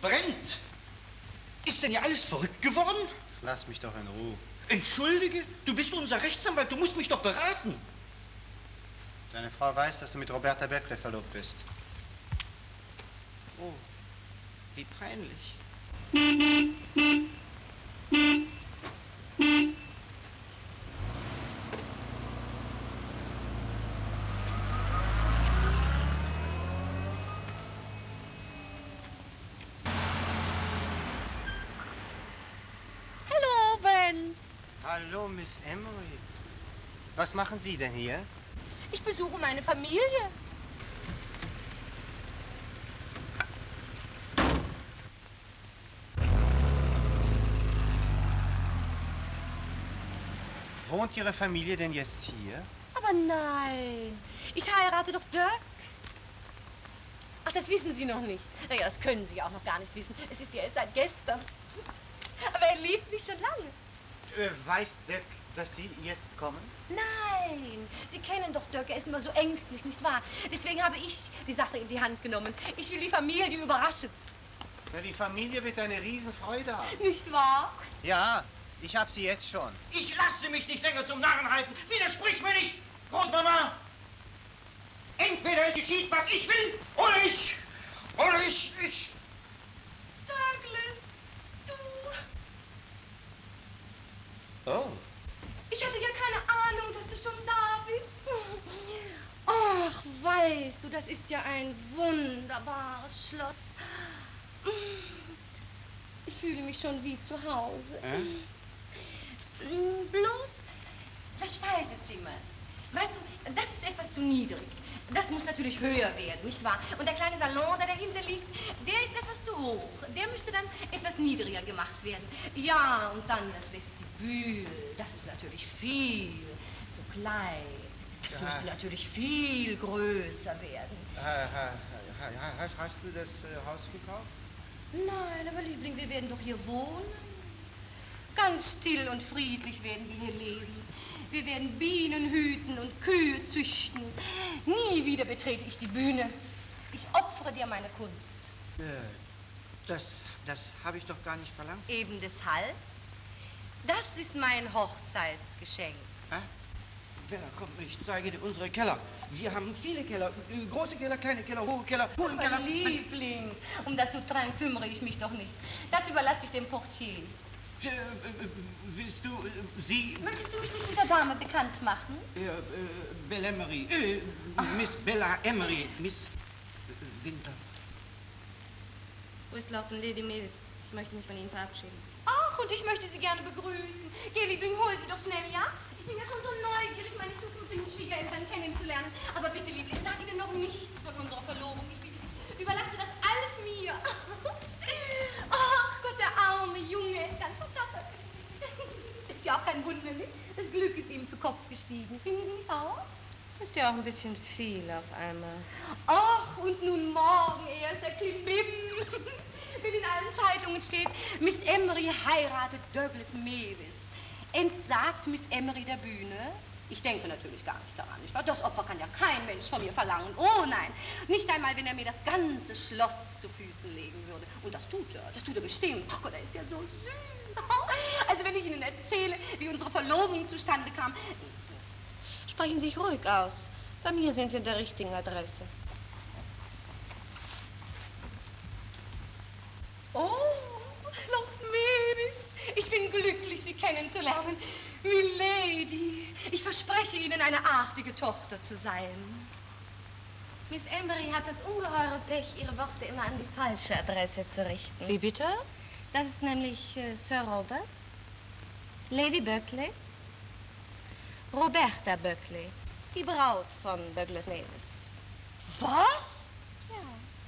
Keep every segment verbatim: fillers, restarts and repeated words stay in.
brennt. Ist denn ja alles verrückt geworden? Lass mich doch in Ruhe. Entschuldige, du bist unser Rechtsanwalt, du musst mich doch beraten. Deine Frau weiß, dass du mit Roberta Böckle verlobt bist. Oh, wie peinlich. Hallo, Brent. Hallo, Miss Emery. Was machen Sie denn hier? Ich besuche meine Familie. Wohnt Ihre Familie denn jetzt hier? Aber nein, ich heirate doch Dirk. Ach, das wissen Sie noch nicht. Naja, das können Sie auch noch gar nicht wissen. Es ist ja erst seit gestern. Aber er liebt mich schon lange. Äh, weiß Dirk, dass Sie jetzt kommen? Nein, Sie kennen doch Dirk, er ist immer so ängstlich, nicht wahr? Deswegen habe ich die Sache in die Hand genommen. Ich will die Familie überraschen. Ja, die Familie wird eine Riesenfreude haben. Nicht wahr? Ja, ich habe sie jetzt schon. Ich lasse mich nicht länger zum Narren halten. Widersprich mir nicht, Großmama. Entweder es geschieht, was ich will, oder ich, oder ich, ich. Douglas, du. Oh. Ich hatte ja keine Ahnung, dass du schon da bist. Ach, weißt du, das ist ja ein wunderbares Schloss. Ich fühle mich schon wie zu Hause. Äh? Bloß das Speisezimmer. Weißt du, das ist etwas zu niedrig. Das muss natürlich höher werden, nicht wahr? Und der kleine Salon, der dahinter liegt, der ist etwas zu hoch. Der müsste dann etwas niedriger gemacht werden. Ja, und dann das Vestibül. Das ist natürlich viel zu klein. Das Ja. müsste natürlich viel größer werden. Ha, ha, ha, ha, hast du das äh, Haus gekauft? Nein, aber Liebling, wir werden doch hier wohnen. Ganz still und friedlich werden wir hier leben. Wir werden Bienen hüten und Kühe züchten. Nie wieder betrete ich die Bühne. Ich opfere dir meine Kunst. Äh, das, das habe ich doch gar nicht verlangt. Eben deshalb. Das ist mein Hochzeitsgeschenk. Hä? Bella, komm, ich zeige dir unsere Keller. Wir haben viele Keller. äh, Große Keller, kleine Keller, hohe Keller, hohe Aber Keller. Liebling, um das Souterrain kümmere ich mich doch nicht. Das überlasse ich dem Portier. Äh, äh, willst du äh, Sie... Möchtest du mich nicht mit der Dame bekannt machen? Äh, äh, Bella Emery. Äh, Miss Bella Emery. Miss äh, Winter. Wo ist Lord Lady Mavis? Ich möchte mich von Ihnen verabschieden. Ach, und ich möchte Sie gerne begrüßen. Geh, Liebling, hol Sie doch schnell, ja? Ich bin ja schon so neugierig, meine zukünftigen Schwiegereltern kennenzulernen. Aber bitte, Liebling, sag Ihnen noch nichts von unserer Verlobung. Ich bitte dich, überlasse das alles mir. Ach Gott, der arme Junge ist ganz verdattert. Ist ja auch kein Wunder, nicht? Das Glück ist ihm zu Kopf gestiegen. Finden Sie nicht auch? Ist ja auch ein bisschen viel auf einmal. Ach, und nun morgen erst der Klimbim. Wenn in allen Zeitungen steht, Miss Emery heiratet Douglas Mavis. Entsagt Miss Emery der Bühne? Ich denke natürlich gar nicht daran. Nicht wahr? Das Opfer kann ja kein Mensch von mir verlangen. Oh nein, nicht einmal, wenn er mir das ganze Schloss zu Füßen legen würde. Und das tut er, das tut er bestimmt. Ach Gott, er ist ja so süß. Also wenn ich Ihnen erzähle, wie unsere Verlobung zustande kam. Sprechen Sie sich ruhig aus. Bei mir sind Sie in der richtigen Adresse. Oh, Lord Mavis, ich bin glücklich, Sie kennenzulernen. Milady, ich verspreche Ihnen, eine artige Tochter zu sein. Miss Emery hat das ungeheure Pech, ihre Worte immer an die falsche Adresse zu richten. Wie bitte? Das ist nämlich äh, Sir Robert, Lady Böckle, Roberta Böckle, die Braut von Douglas Mavis. Was? Ja.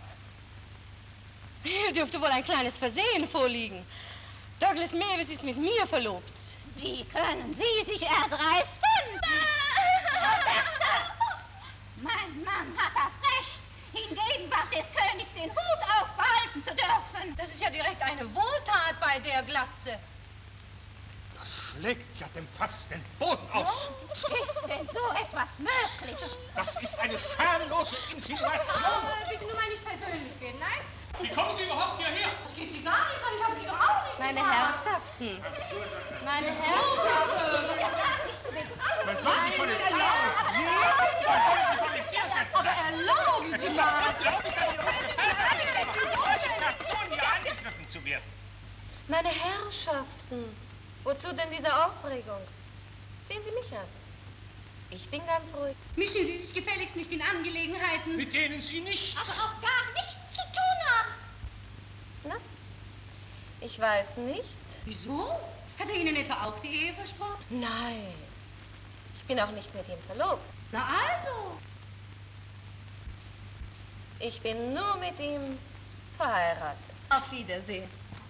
Hier dürfte wohl ein kleines Versehen vorliegen. Douglas Mavis ist mit mir verlobt. Wie können Sie sich erdreisten? Roberta! Mein Mann hat das Recht, in Gegenwart des Königs den Hut aufbehalten zu dürfen. Das ist ja direkt eine Wohltat bei der Glatze. Das schlägt ja dem Fass den Boden aus. Ist denn so etwas möglich? Das ist eine schamlose Insinuation. Oh, bitte nur mal nicht persönlich werden, nein? Wie kommen Sie überhaupt hierher? Herrschaften, meine Herrschaften. Man soll sich von den Meine Frauen. Man soll sich von den Tier setzen. Aber erlauben Sie mal. Glaube ich, dass Sie uns gefällt haben, als Person hier angegriffen zu werden. Meine Herrschaften, wozu denn diese Aufregung? Sehen Sie mich an. Ich bin ganz ruhig. Mischen Sie sich gefälligst nicht in Angelegenheiten. Mit denen Sie nichts. Aber auch gar nichts zu tun haben. Na? Ich weiß nicht. Wieso? Hat er Ihnen etwa auch die Ehe versprochen? Nein. Ich bin auch nicht mit ihm verlobt. Na also. Ich bin nur mit ihm verheiratet. Auf Wiedersehen.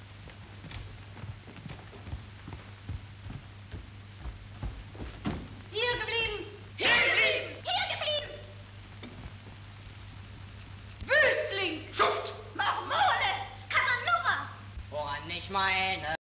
Hier geblieben! Hier geblieben! Hier geblieben! Wüstling! Schuft! Mormone! Kasanova! Woran nicht meine?